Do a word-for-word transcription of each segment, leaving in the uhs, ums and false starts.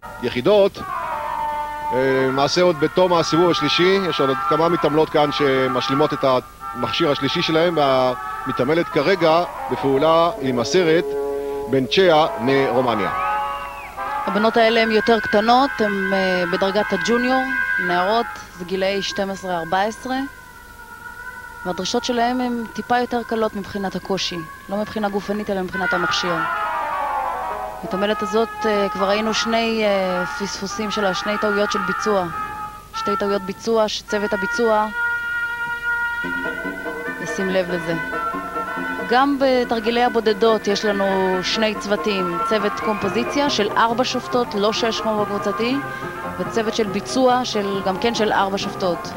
יחידות. למעשה עוד בתום הסיבוב השלישי, יש עוד כמה מתעמלות כאן שמשלימות את המכשיר השלישי שלהם, והמתעמלת כרגע בפעולה עם הסרט בנצ'יה מרומניה. הבנות האלה הן יותר קטנות, הן בדרגת הג'וניור, נערות, זה גילאי שתים עשרה ארבע עשרה, והדרישות שלהם הן טיפה יותר קלות מבחינת הקושי, לא מבחינה גופנית אלא מבחינת המכשיר. המתעמלת הזאת כבר ראינו שני פספוסים שלה, שני טעויות של ביצוע, שתי טעויות ביצוע שצוות הביצוע ישים לב לזה. גם בתרגילי הבודדות יש לנו שני צוותים, צוות קומפוזיציה של ארבע שופטות, לא שש כמו בקבוצתי, וצוות של ביצוע של, גם כן של ארבע שופטות.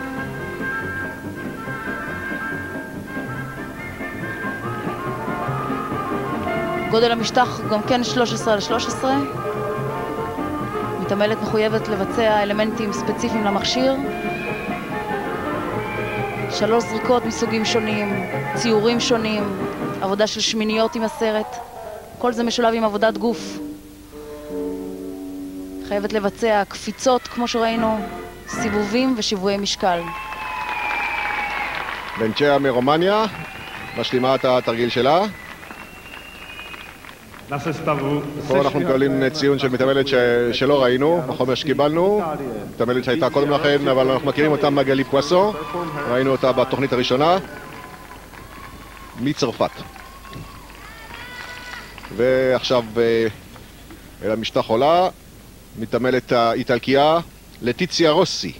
גודל המשטח גם כן שלוש עשרה על שלוש עשרה. מתעמלת מחויבת לבצע אלמנטים ספציפיים למכשיר. שלוש זריקות מסוגים שונים, ציורים שונים, עבודה של שמיניות עם הסרט. כל זה משולב עם עבודת גוף. חייבת לבצע קפיצות כמו שראינו, סיבובים ושיווי משקל. בנצ'יה מרומניה, משלימה את התרגיל שלה. פה אנחנו מקבלים ציון של מתעמלת שלא ראינו, בחומר שקיבלנו. מתעמלת שהייתה קודם לכן, אבל אנחנו מכירים אותה מגלי פואסו. ראינו אותה בתוכנית הראשונה. מצרפת. ועכשיו אל המשטח עולה, מתעמלת האיטלקיה, לטיציה רוסי.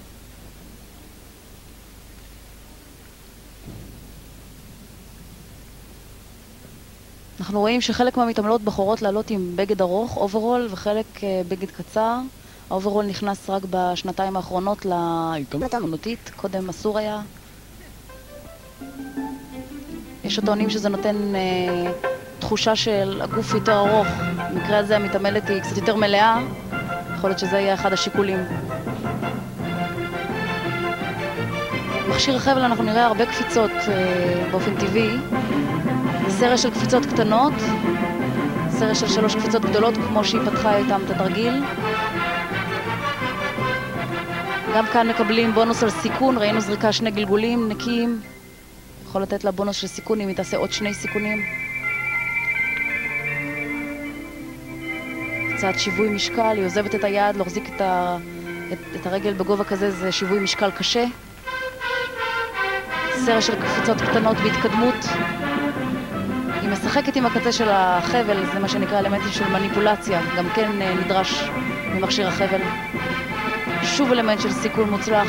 אנחנו רואים שחלק מהמתעמלות בחורות לעלות עם בגד ארוך, אוברול, וחלק בגד קצר. האוברול נכנס רק בשנתיים האחרונות להתעמלות האמנותית, קודם אסור היה. יש הטוענים שזה נותן אה, תחושה של הגוף יותר ארוך. במקרה הזה המתעמלת היא קצת יותר מלאה, יכול להיות שזה יהיה אחד השיקולים. מכשיר החבל אנחנו נראה הרבה קפיצות אה, באופן טבעי. סרט של קפיצות קטנות, סרט של שלוש קפיצות גדולות כמו שהיא פתחה איתם את התרגיל. גם כאן מקבלים בונוס על סיכון, ראינו זריקה שני גלגולים נקיים. יכול לתת לה בונוס של סיכון אם היא תעשה עוד שני סיכונים. קצת שיווי משקל, היא עוזבת את היד, להחזיק את, ה... את, את הרגל בגובה כזה, זה שיווי משקל קשה. סרט של קפיצות קטנות בהתקדמות. היא משחקת עם הקצה של החבל, זה מה שנקרא אלמנטים של מניפולציה, גם כן נדרש ממכשיר החבל. שוב אלמנט של סיכון מוצלח.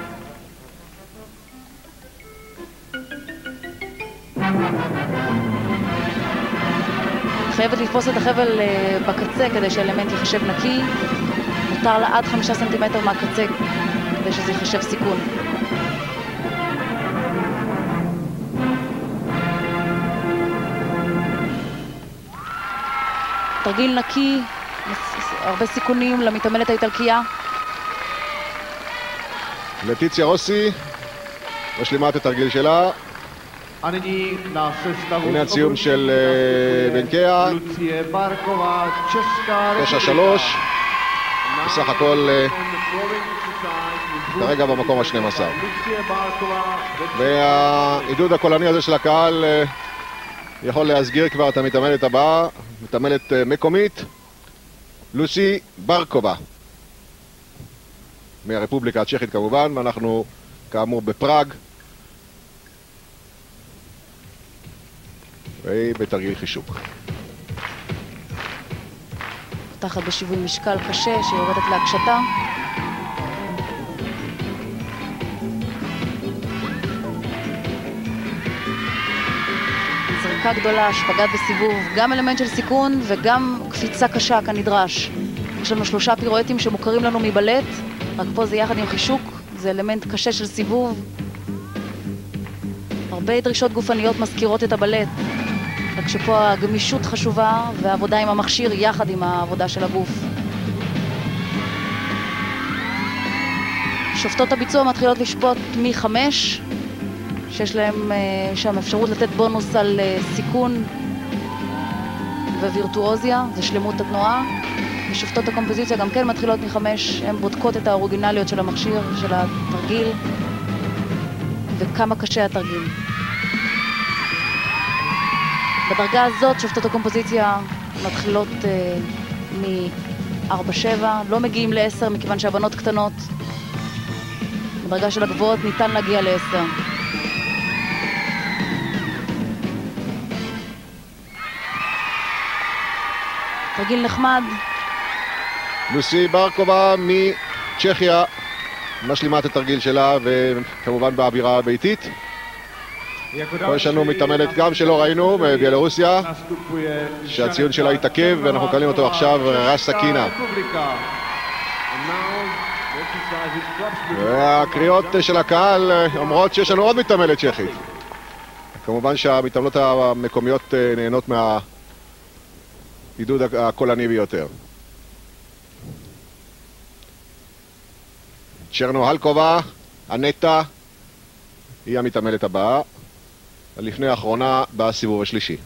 חייבת לתפוס את החבל בקצה כדי שהאלמנט יחשב נקי. מותר לה עד חמישה סנטימטר מהקצה כדי שזה יחשב סיכון. תרגיל נקי, הרבה סיכונים למתעמלת האיטלקיה. לטיציה רוסי, משלימה את התרגיל שלה. הנה הציון של בנקיה, תשע שלוש, בסך הכל כרגע במקום ה-שנים עשר. והעידוד הקולני הזה של הקהל יכול להסגיר כבר את המתעמלת הבאה, מתעמלת מקומית, לוסי ברקובה, מהרפובליקה הצ'כית כמובן, ואנחנו כאמור בפראג, והיא בתרגיל חישוק. פותחת בשיווי משקל קשה שיורדת להקשתה. זריקה גדולה, שפגת בסיבוב, גם אלמנט של סיכון וגם קפיצה קשה כנדרש. יש לנו שלושה פירואטים שמוכרים לנו מבלט, רק פה זה יחד עם חישוק, זה אלמנט קשה של סיבוב. הרבה דרישות גופניות מזכירות את הבלט, רק שפה הגמישות חשובה והעבודה עם המכשיר יחד עם העבודה של הגוף. שופטות הביצוע מתחילות לשפוט מחמש, שיש להם שם אפשרות לתת בונוס על סיכון ווירטואוזיה, זה שלמות התנועה. ושופטות הקומפוזיציה גם כן מתחילות מחמש, הן בודקות את האוריגינליות של המכשיר, של התרגיל, וכמה קשה התרגיל. בדרגה הזאת שופטות הקומפוזיציה מתחילות אה, מ-ארבע שבע, לא מגיעים ל-עשר מכיוון שהבנות קטנות. בדרגה של הגבוהות ניתן להגיע ל-עשר. תרגיל נחמד. לוסי ברקובה מצ'כיה משלימה את התרגיל שלה, וכמובן באווירה הביתית. פה יש לנו מתאמנת גם שלא ראינו בבלרוסיה, שהציון שלה התעכב, ואנחנו קלים אותו עכשיו, רסקינה. והקריאות של הקהל אומרות שיש לנו עוד מתאמנת צ'כית. כמובן שהמתאמנות המקומיות נהנות מהעידוד הקולני ביותר. צ'רנו הלקובה, אנטה, היא המתאמנת הבאה, לפני האחרונה בסיבוב השלישי.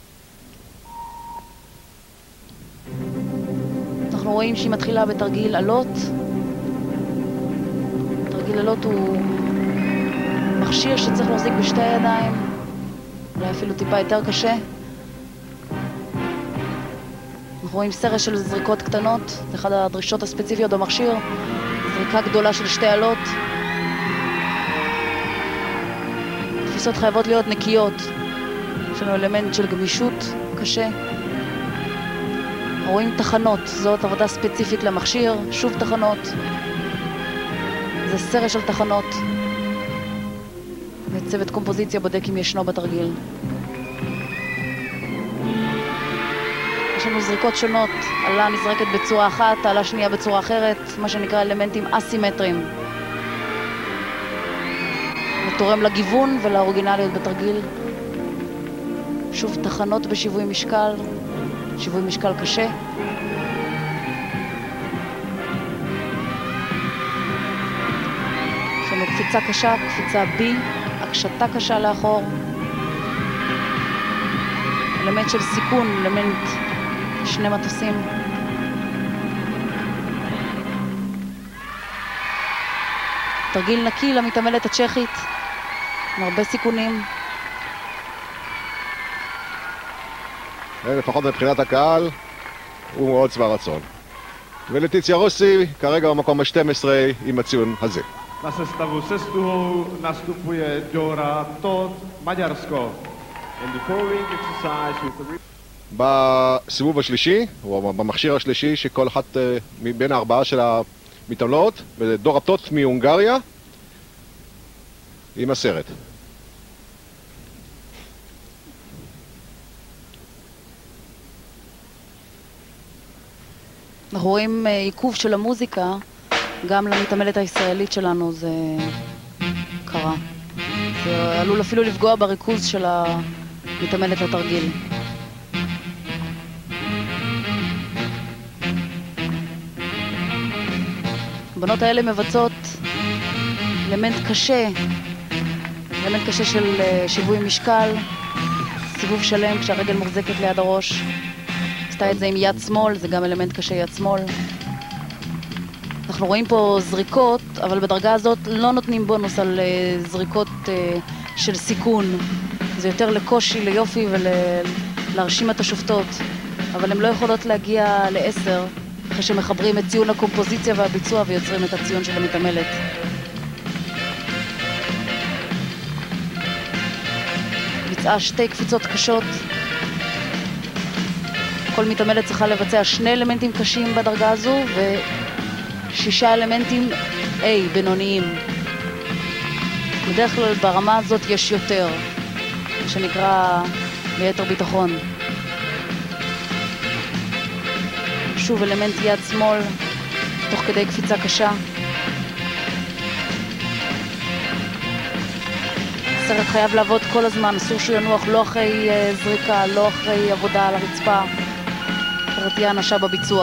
אנחנו רואים שהיא מתחילה בתרגיל עלות. תרגיל עלות הוא מכשיר שצריך להחזיק בשתי ידיים, אולי אפילו טיפה יותר קשה. אנחנו רואים סרט של זריקות קטנות, זה אחת הדרישות הספציפיות במכשיר, זריקה גדולה של שתי עלות. תפיסות חייבות להיות נקיות, יש לנו אלמנט של גמישות קשה. רואים תחנות, זאת עבודה ספציפית למכשיר, שוב תחנות. זה סרט של תחנות. וצוות קומפוזיציה בודק אם ישנו בתרגיל. יש לנו זריקות שונות, עלה נזרקת בצורה אחת, עלה שנייה בצורה אחרת, מה שנקרא אלמנטים אסימטריים. זה תורם לגיוון ולאוריגינליות בתרגיל. שוב תחנות בשיווי משקל, שיווי משקל קשה. יש לנו קפיצה קשה, קפיצה B, הקשתה קשה לאחור. אלמנט של סיכון, אלמנט שני מטוסים. תרגיל נקי למתעמלת הצ'כית, עם הרבה סיכונים. לפחות מבחינת הקהל, הוא מאוד שבע רצון. ולטיציה רוסי, כרגע במקום ה-שתים עשרה עם הציון הזה. Na sestavu sestuhou nastupuje Dora Todt, Maďarsko. In the following exercise with the... בסיבוב השלישי, או במכשיר השלישי, שכל אחת מבין הארבעה של המתעמלות, דורה טוט מהונגריה, עם הסרט. אנחנו רואים עיכוב של המוזיקה, גם למתעמלת הישראלית שלנו זה קרה. זה עלול אפילו לפגוע בריכוז של המתעמלת לתרגיל. הבנות האלה מבצעות אלמנט קשה, אלמנט קשה של שיווי משקל, סיבוב שלם כשהרגל מוחזקת ליד הראש. עשתה את זה עם יד שמאל, זה גם אלמנט קשה יד שמאל. אנחנו רואים פה זריקות, אבל בדרגה הזאת לא נותנים בונוס על זריקות של סיכון. זה יותר לקושי, ליופי ולהרשים את השופטות. אבל הן לא יכולות להגיע לעשר, אחרי שמחברים את ציון הקומפוזיציה והביצוע ויוצרים את הציון של המתעמלת. ביצעה שתי קפיצות קשות. כל מתעמלת צריכה לבצע שני אלמנטים קשים בדרגה הזו ושישה אלמנטים A, בינוניים. בדרך כלל ברמה הזאת יש יותר, שנקרא ליתר ביטחון. שוב אלמנט יד שמאל, תוך כדי קפיצה קשה. הסרט חייב לעבוד כל הזמן, אסור שהוא ינוח לא אחרי זריקה, לא אחרי עבודה על הרצפה. אחרת תהיה אנשה בביצוע.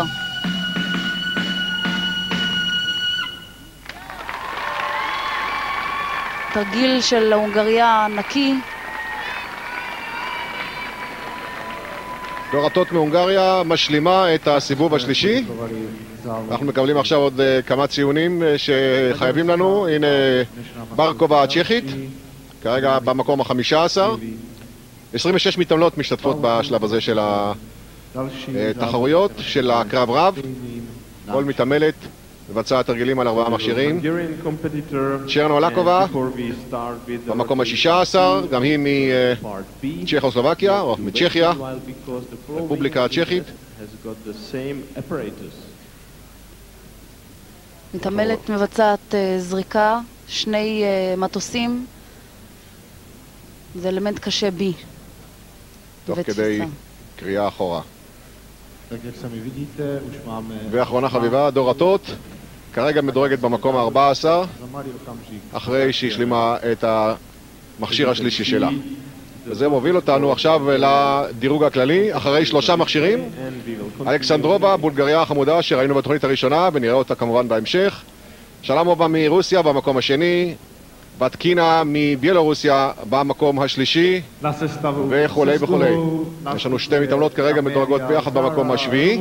תרגיל של ההונגריה נקי. דורטות מהונגריה משלימה את הסיבוב השלישי. אנחנו מקבלים עכשיו עוד כמה ציונים שחייבים לנו. הנה ברקובה הצ'כית, כרגע במקום החמישה עשר. עשרים ושש מתעמלות משתתפות בשלב הזה של התחרויות, של הקרב רב. כל מתעמלת מבצעה תרגילים על ארבעה מכשירים. צ'רנו לקובה במקום ה-שישה עשר, גם היא מצ'כוסלובקיה, או מצ'כיה, רפובליקה הצ'כית. מתעמלת מבצעת זריקה, שני מטוסים. זה אלמנט קשה בי. תוך כדי קריאה אחורה. ואחרונה חביבה, דורטות, כרגע מדורגת במקום ה-ארבע עשר, אחרי שהשלימה את המכשיר השלישי שלה. וזה מוביל אותנו עכשיו לדירוג הכללי, אחרי שלושה מכשירים. אלכסנדרובה, בולגריה החמודה שראינו בתוכנית הראשונה, ונראה אותה כמובן בהמשך. שלמובה מרוסיה במקום השני, בטקינה מביילורוסיה במקום השלישי, וכולי וכולי. יש לנו שתי מתעמלות כרגע מדורגות ביחד במקום השביעי.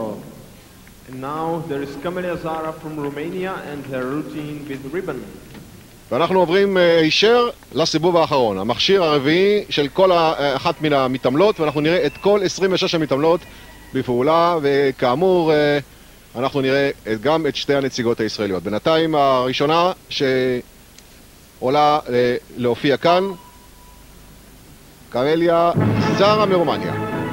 ואנחנו עוברים הישר לסיבוב האחרון, המכשיר הרביעי של כל אחת מן המתעמלות, ואנחנו נראה את כל עשרים ושש המתעמלות בפעולה, וכאמור אנחנו נראה גם את שתי הנציגות הישראליות. בינתיים הראשונה ש... עולה להופיע כאן, קמליה זרה מרומניה.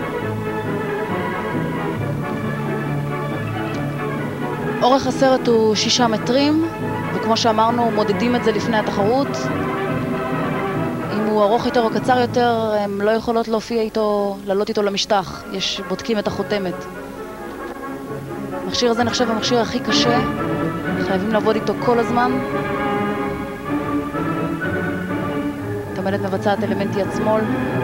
אורך הסרט הוא שישה מטרים, וכמו שאמרנו, מודדים את זה לפני התחרות. אם הוא ארוך יותר או קצר יותר, הם לא יכולות להופיע איתו, לעלות איתו למשטח. יש, בודקים את החותמת. המכשיר הזה נחשב המכשיר הכי קשה, חייבים לעבוד איתו כל הזמן. מתעמלת מבצעת אלמנט יד שמאל.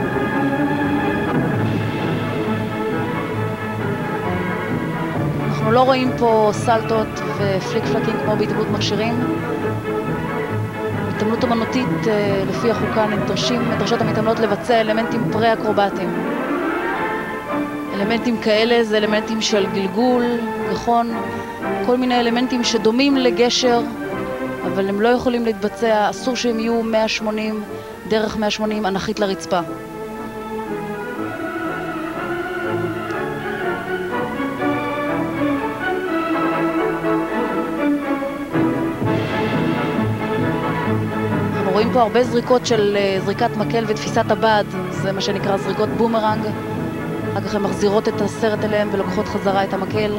אנחנו לא רואים פה סלטות ופליק פלקים כמו בהתעמלות מכשירים. בהתעמלות אמנותית, לפי החוקה, נדרשים, נדרשות המתעמלות לבצע אלמנטים פרה-אקרובטיים. אלמנטים כאלה זה אלמנטים של גלגול, גחון, כל מיני אלמנטים שדומים לגשר, אבל הם לא יכולים להתבצע, אסור שהם יהיו מאה ושמונים, דרך מאה ושמונים אנכית לרצפה. אנחנו רואים פה הרבה זריקות של זריקת מקל ותפיסת הבד, זה מה שנקרא זריקות בומרנג. אחר כך הן מחזירות את הסרט אליהם ולוקחות חזרה את המקל.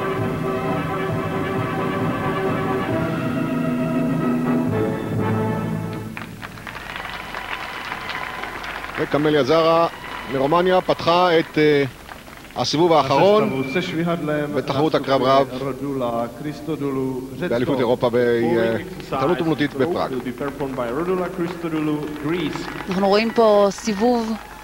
וקמליה זרה מרומניה פתחה את uh, הסיבוב האחרון בתחרות הקרב רב באליפות אירופה בהתעמלות אומנותית בפראג. אנחנו רואים פה סיבוב